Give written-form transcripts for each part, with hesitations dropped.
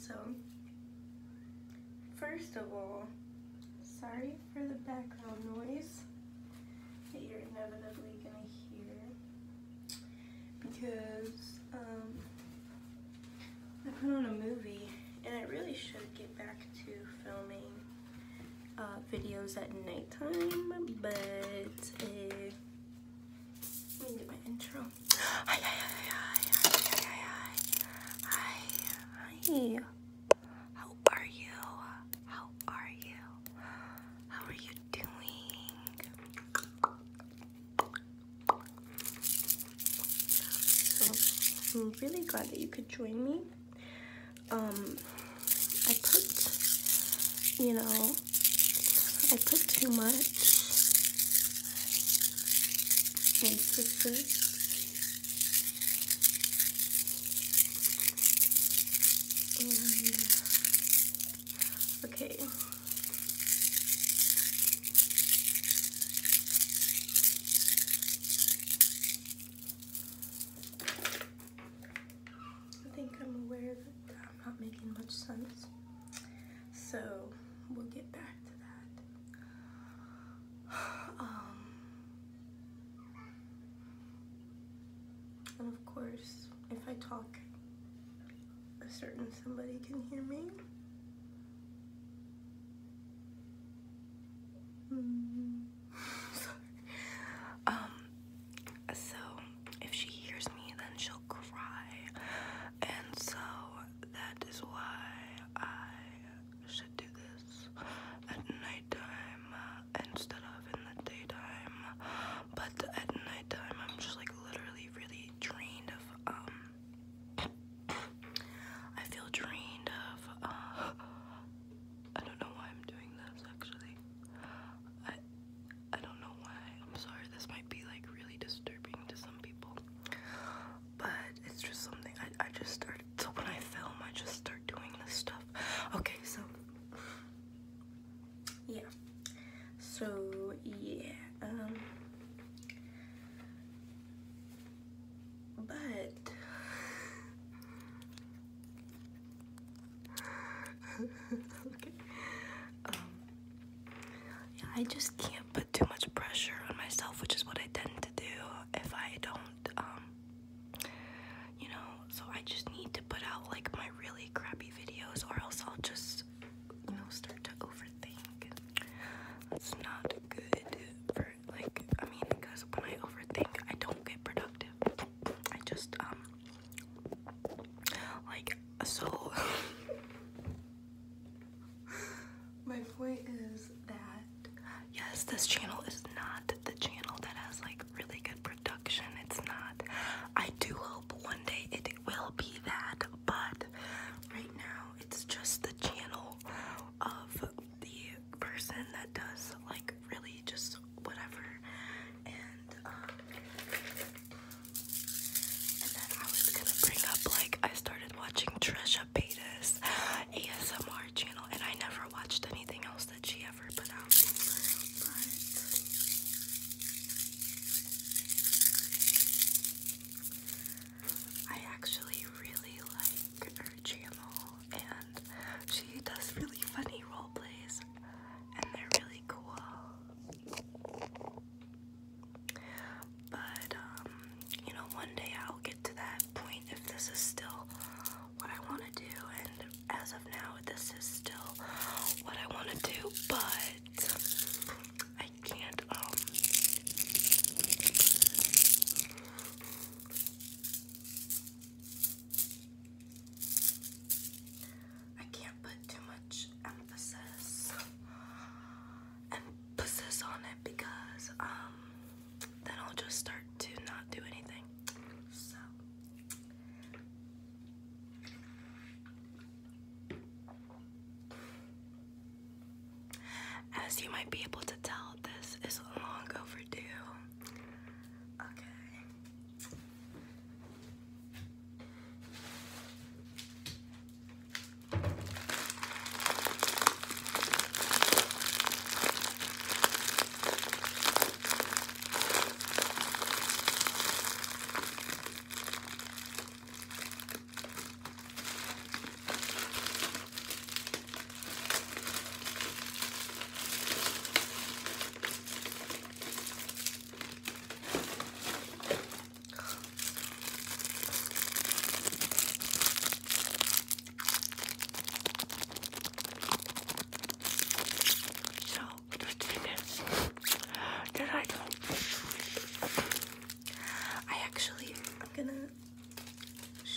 so first of all, sorry for the background noise that you're inevitably gonna hear, because I put on a movie and I really should get back to filming videos at nighttime, but let me do my intro. Hi. How are you? How are you doing? So I'm really glad that you could join me. I put too much emphasis okay. I think I'm aware that I'm not making much sense, so we'll get back to that. And of course, if I talk, a certain somebody can hear me. So if she hears me, then she'll cry, and so that is why I should do this at nighttime instead of in the daytime. But at nighttime, I'm just like literally really drained of I feel drained of I don't know why I'm doing this actually. I don't know why. I'm sorry, this might be like really disturbing to some people, but it's just something I just started. So when I film, I just start doing this stuff. Okay, so yeah, but okay, yeah, I just can't put too much pressure on myself, which is what I tend to do if I don't, so I just need to put out like my really crappy videos, or else I'll just, start to overthink. That's not good for, because when I overthink, I don't get productive. I just, so my point is that, yes, this channel is not the channel that has like really good production. It's not. I do hope one day it will be that, but right now it's just the channel of the person that does like really just whatever. And then I was gonna bring up, like, I started watching Trisha Paytas ASMR channel, and I never watched anything else that she ever put out. But I actually really like her channel, and she does really funny role plays, and they're really cool. But one day I'll get to that point if this is still what I want to do, and as of now this is still what I want to do, but I can't put too much emphasis on it, because then I'll just start to not do anything. So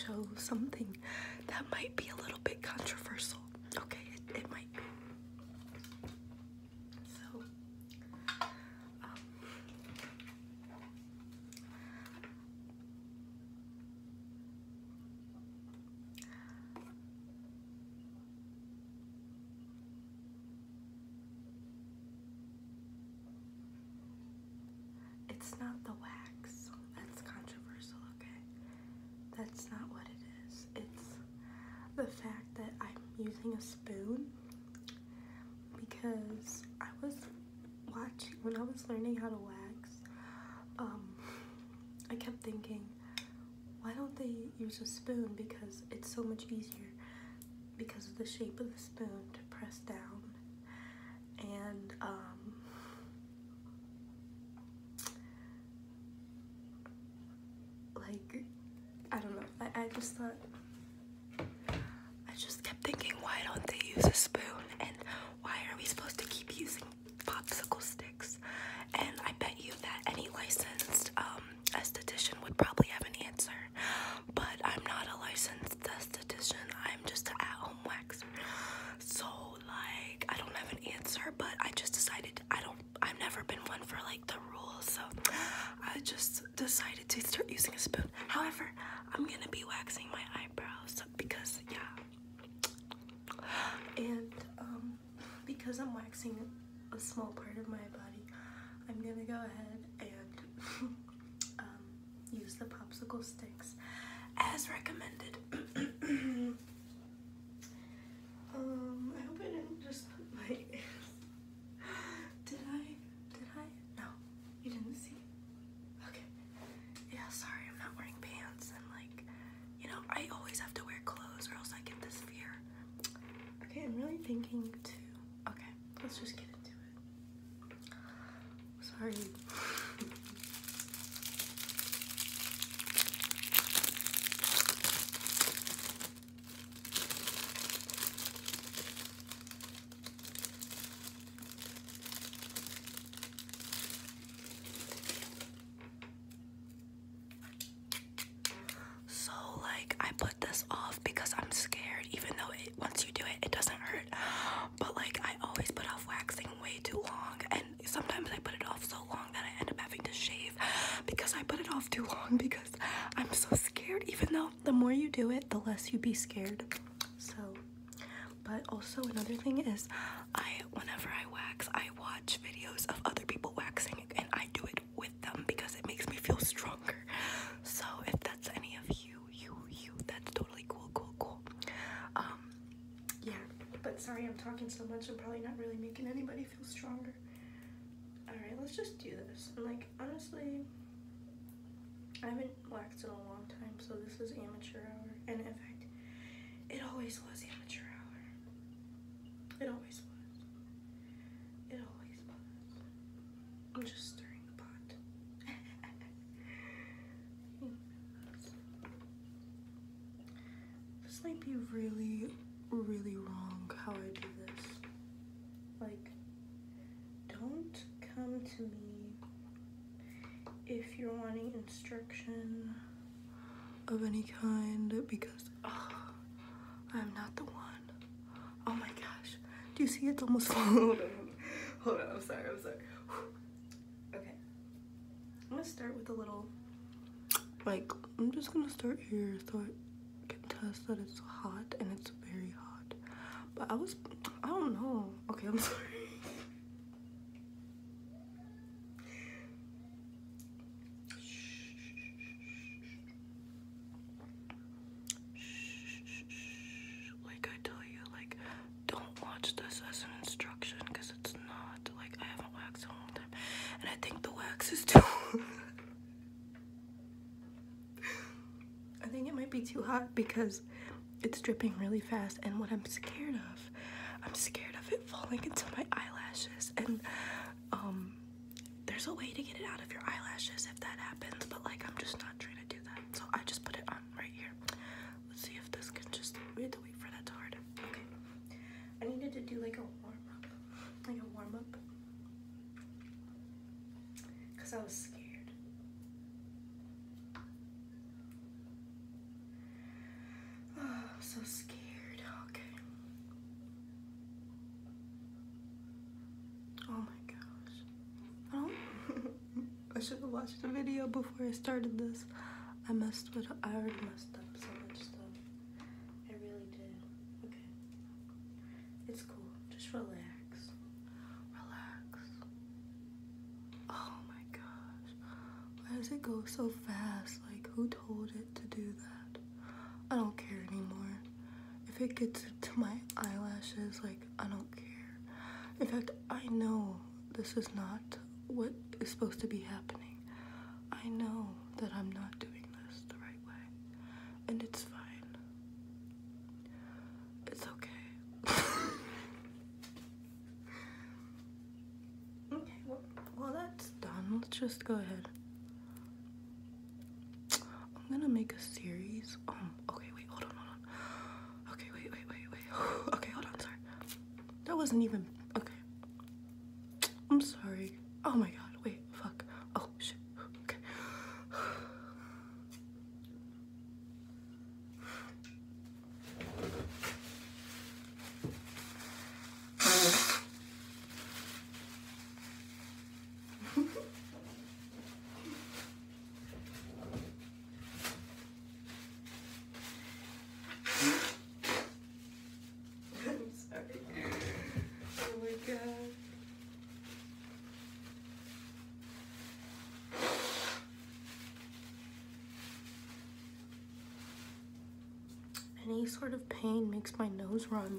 show something that might be a little bit controversial. Okay, it might be. So, it's not the wax that's controversial, okay? That's not what it is. It's the fact that I'm using a spoon, because I was watching, when I was learning how to wax, I kept thinking, why don't they use a spoon? Because it's so much easier because of the shape of the spoon to press down. And like, I don't know, I just thought, I just kept thinking, why don't they use a spoon? And why are we supposed to keep using popsicle sticks? And I bet you that any licensed esthetician would probably have an answer. But I'm not a licensed esthetician. I'm just an at-home waxer. So, like, I don't have an answer, but I just decided I've never been one for, like, the rules. So, I just decided to start using a spoon. However, I'm gonna be waxing my eyebrows because, yeah. And, because I'm waxing a small part of my body, I'm gonna go ahead and use the popsicle sticks as recommended. I hope I didn't just put my did I? No, you didn't see. Okay. Yeah, sorry, I'm not wearing pants, and like, you know, I always have to wear clothes or else I get this fear. Okay, I'm really thinking to, okay, let's just get into it. Sorry. So, like, I put this off because I'm scared, even though once you do it, it doesn't hurt. But, like, I always put off waxing way too long, and sometimes I put it off so long that I end up having to shave because I put it off too long because I'm so scared, even though the more you do it, the less you be scared. So, but also another thing is, whenever I wax, I watch videos of other people waxing, and I do it with them because it makes me feel stronger. So if that's any of you, that's totally cool. Yeah, but sorry I'm talking so much, I'm probably not really making anybody feel stronger. Alright, let's just do this. And like, honestly, I haven't waxed in a long time, so this is amateur hour. And in fact, it always was amateur hour. It always was. It always was. I'm just stirring the pot. This might be really, really wrong how I do this. Like, don't come to me if you're wanting instruction of any kind, because I'm not the one. Oh my gosh. Do you see it's almost full? Hold on, I'm sorry. Okay. I'm gonna start with a little, like, I'm just gonna start here so I can test that it's hot, and it's very hot. But I don't know. Okay, I'm sorry. Like I tell you, like, don't watch this as an instruction, because it's not. Like, I haven't waxed in a long time, and I think the wax is too I think it might be too hot because it's dripping really fast, and what I'm scared of it falling into my eyelashes, and there's a way to get it out of your eyelashes if that happens, but like, I'm just not trying to do that, so I just put it on right here. Let's see if this can just, we have to wait for that to harden. Okay, I needed to do like a warm-up, because I was scared. scared. Okay. Oh my gosh. I don't. I should have watched the video before I started this. I already messed up so much stuff. I really did. Okay. It's cool. Just relax. Relax. Oh my gosh. Why does it go so fast? Like, who told it to do that? I don't care anymore. If it gets to my eyelashes, like, I don't care. In fact, I know this is not what is supposed to be happening. I know that I'm not doing this the right way. And it's fine. It's okay. Okay, well that's done. Let's just go ahead. I'm gonna make a series. Okay, wait, hold on. Okay, wait. Okay, hold on, sorry. That wasn't even, okay. I'm sorry. Oh my god, wait, fuck. Oh, shit, okay. I'm sorry. Oh my god. Any sort of pain makes my nose run.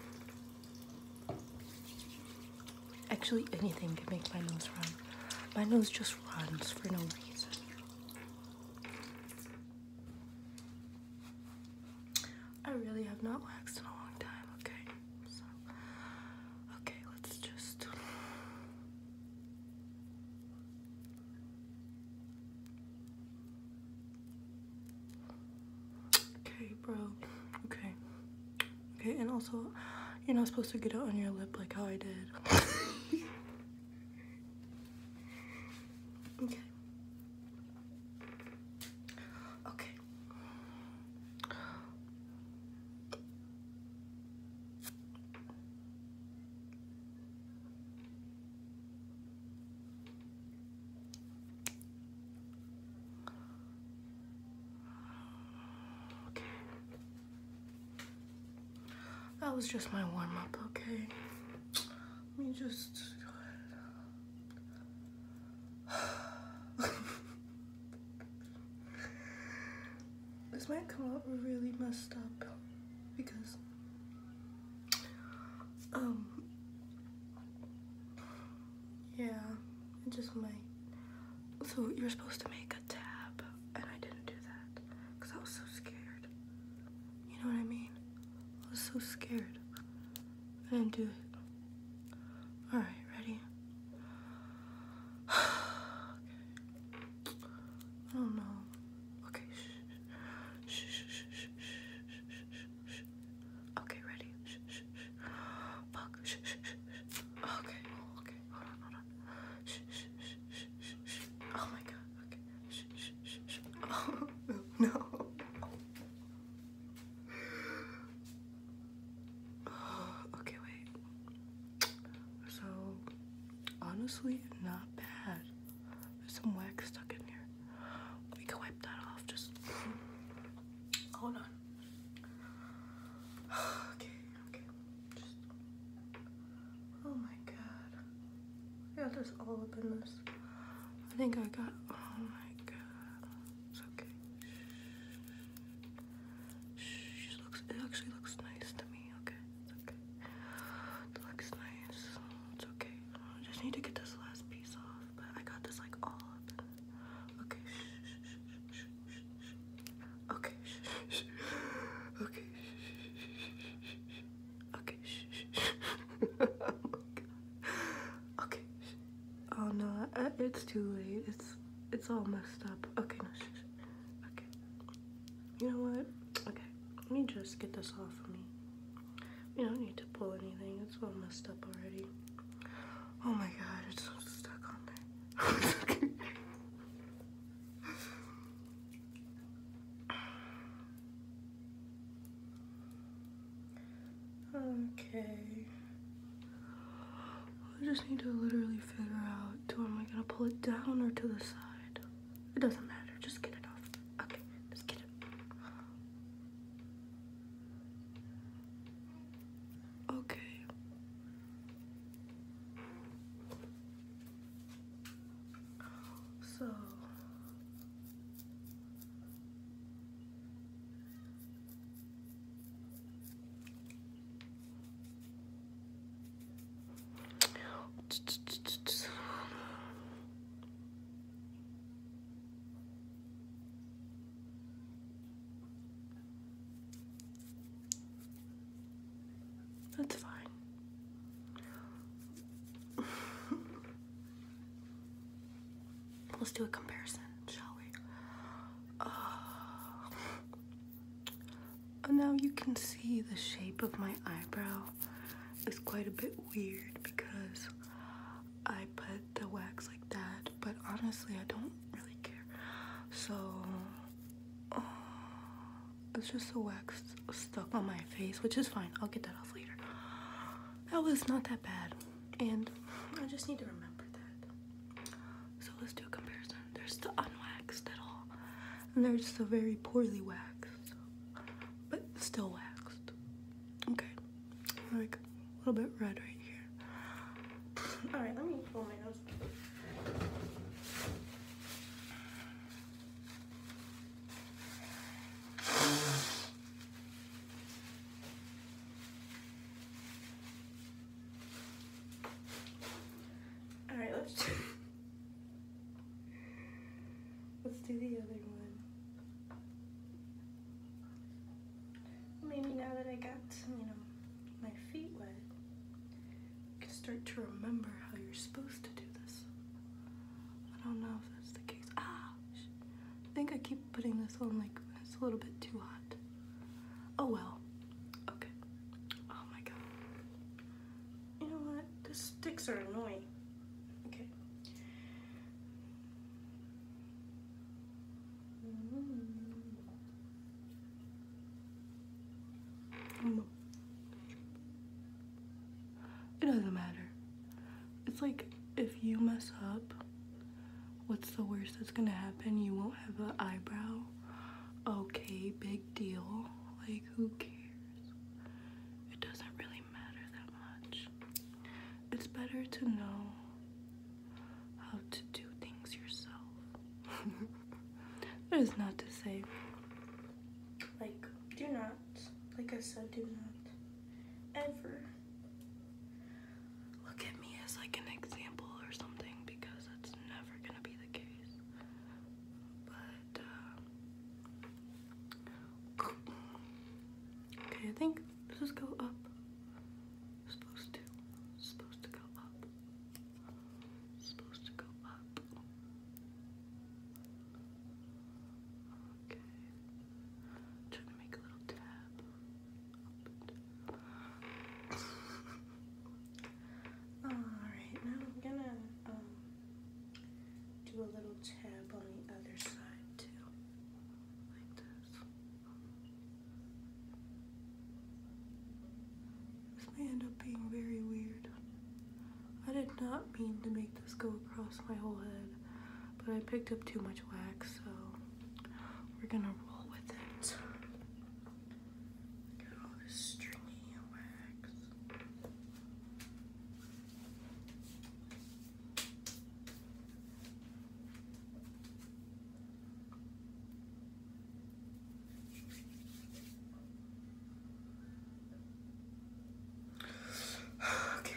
Actually, anything can make my nose run. My nose just runs for no reason. I really have not waxed in a long time, okay? So, okay, let's just... Okay, bro. Okay. Okay, and also, you're not supposed to get it on your lip like how I did. Okay. Okay. Okay. That was just my warm-up, okay? Let me just... This might come out really messed up because yeah, it just might. So you're supposed to make a tab and I didn't do that because I was so scared. You know what I mean? I was so scared. I didn't do it. Alright, ready? Okay. I don't know. Okay, okay, ready? Fuck. Okay, okay, hold on. Oh my god, okay. Oh, no. Okay, wait. So, honestly, not bad. There's some wax stuck in here. We can wipe that off, just hold on. Okay. Just, oh my god. I got this all up in this. I think I got, oh my god. It's okay. Shh. It actually looks nice to me, okay? It's okay. It looks nice. It's okay. I just need to get this last piece off, but I got this like all up. Okay. Shh. Okay. Shh. Okay. Okay. Shh. Oh my god. Okay. Oh no, it's too late. It's all messed up. Okay, no, shh. Okay. You know what? Okay. Let me just get this off of me. You don't need to pull anything. It's all messed up already. Oh my god, it's stuck on there. Okay. I just need to literally figure out, am I gonna pull it down or to the side? It doesn't matter, just get it off. Okay, just get it. Okay. So that's fine. Let's do a comparison, shall we? Now you can see the shape of my eyebrow is quite a bit weird because I put the wax like that, but honestly I don't really care. So it's just the wax stuck on my face, which is fine. I'll get that off later. That was not that bad, and I just need to remember that. So let's do a comparison. There's the unwaxed at all, and there's the very poorly waxed, but still waxed. Okay, like a little bit red right here. All right, let me pull my nose. All right, let's do the other one. Maybe now that I got, my feet wet, I can start to remember how you're supposed to do this. I don't know if that's the case. I think I keep putting this on like it's a little bit too hot. Oh well. Okay. Oh my god. You know what? The sticks are annoying. Okay. It doesn't matter. It's like if you mess up, what's the worst that's gonna happen? You won't have an eyebrow. Okay, big deal. Like, who cares? It doesn't really matter that much. It's better to know how to do things yourself. That is not to say, like, do not, like I said, do not ever look at me as like an example or something, because that's never gonna be the case. But okay, I think let's just go up. Supposed to go up. Supposed to go up. Okay. Trying to make a little tab. Alright, now I'm gonna do a little tab on the other side too. Like this. This may end up being very weird. I did not mean to make this go across my whole head, but I picked up too much wax, so we're gonna roll with it. Look at all this stringy wax. Okay.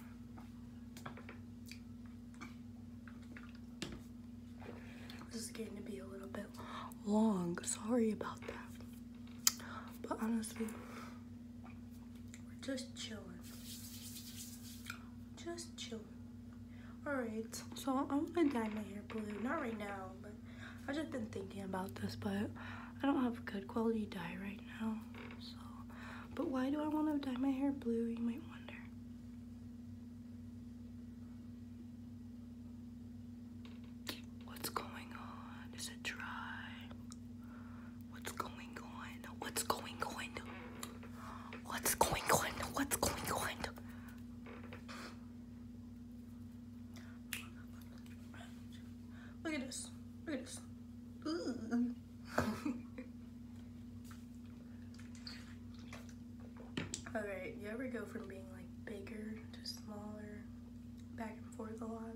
This is getting to be a little bit long. Sorry about that. But honestly, we're just chilling. Just chilling. Alright, so I'm gonna dye my hair blue. Not right now, but I've just been thinking about this, but I don't have good quality dye right now. So, but why do I want to dye my hair blue, you might wonder. What's going on? Is it dry? What's going on? What's going on? What's going on? ever go from being like bigger to smaller, back and forth a lot?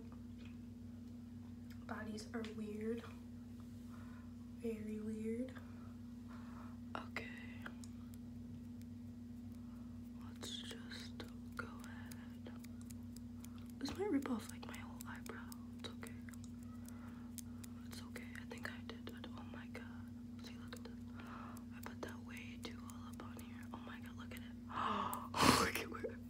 Bodies are weird. Very weird. Okay. Let's just go ahead. This might rip off like my whole eyebrow. It's okay. It's okay. I think I did. Oh my god. See, look at this. I put that way too all up on here. Oh my god, look at it. Oh, look at where.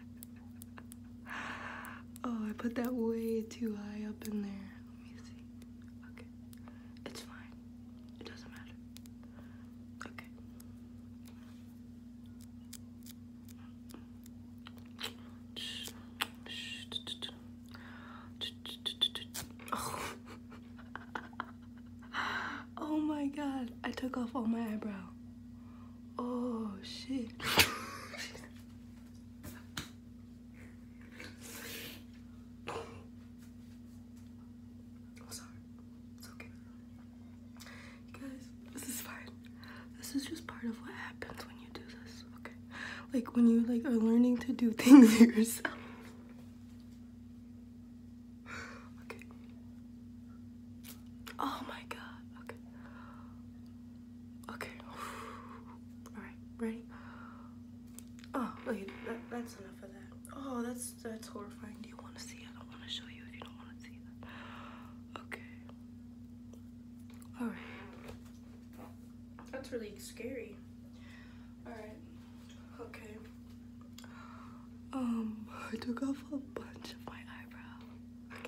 Oh, I put that way too high up in there. Let me see. Okay. It's fine. It doesn't matter. Okay. Oh. Oh my god, I took off all my eyebrow. Oh shit. I'm sorry. It's okay. You guys, this is fine. This is just part of what happens when you do this, okay? Like when you like are learning to do things yourself. Okay. Oh my god. Okay. Okay. Alright, ready? Oh, wait, that's enough of that. Oh, that's horrifying. Do you want to see it? I don't want to show you if you don't want to see that. Okay. Alright. That's really scary. Alright. Okay. I took off a bunch of my eyebrow. Okay.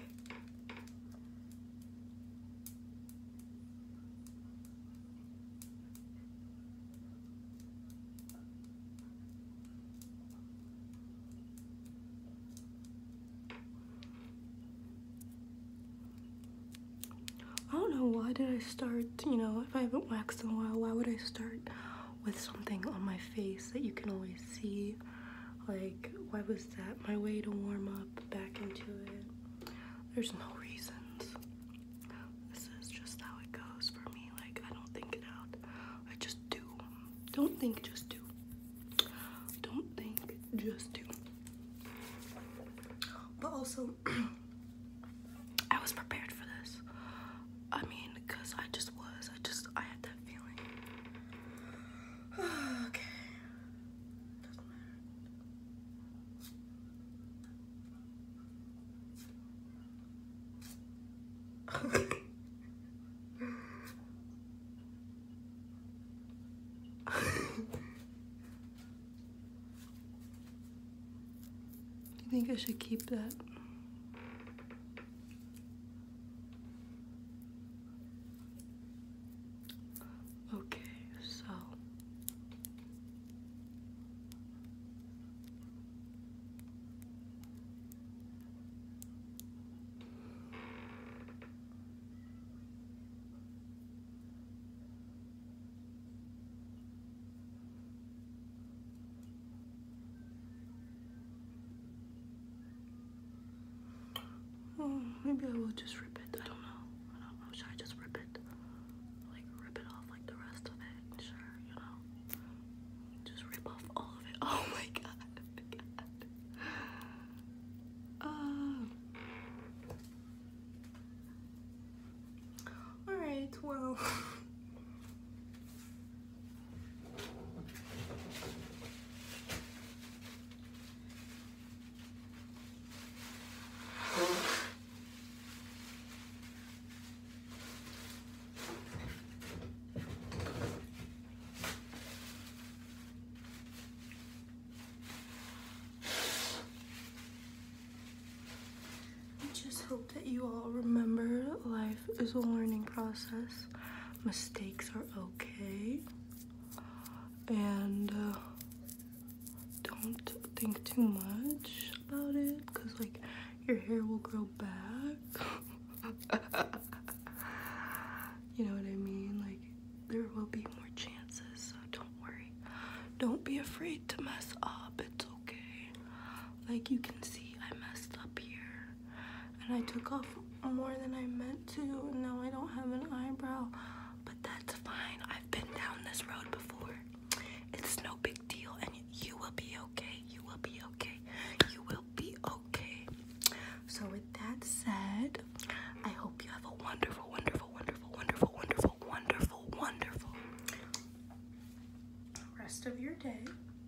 I don't know, why did I start, you know, if I haven't waxed in a while, why would I start with something on my face that you can always see? Like, why was that my way to warm up back into it? There's no reasons. This is just how it goes for me. Like, I don't think it out. I just do. Don't think, just do. Don't think, just do. But also, I was prepared for this. I mean, because I had that feeling. Okay. Doesn't matter. Do you think I should keep that? Okay, so maybe I will just rip it. I don't know. Should I just rip it? Like, rip it off like the rest of it? Sure, you know. Just rip off all of it. Oh my god. Alright, well. Just hope that you all remember life is a learning process. Mistakes are okay. And don't think too much about it, because like your hair will grow back. You know what I mean? Like, there will be more chances, so don't worry. Don't be afraid to mess up. It's okay. Like, you can see I messed up here. And I took off more than I meant to, and now I don't have an eyebrow. But that's fine. I've been down this road before. It's no big deal, and you will be okay. You will day.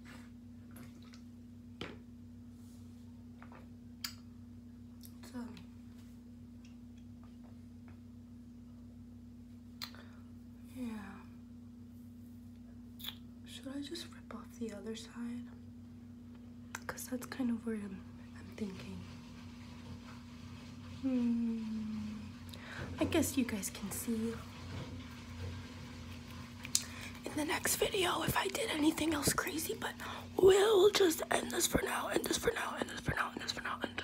So, yeah. Should I just rip off the other side? Because that's kind of where I'm thinking. I guess you guys can see in the next video if I did anything else crazy, but we'll just end this for now, end this for now, end this for now, end this for now, end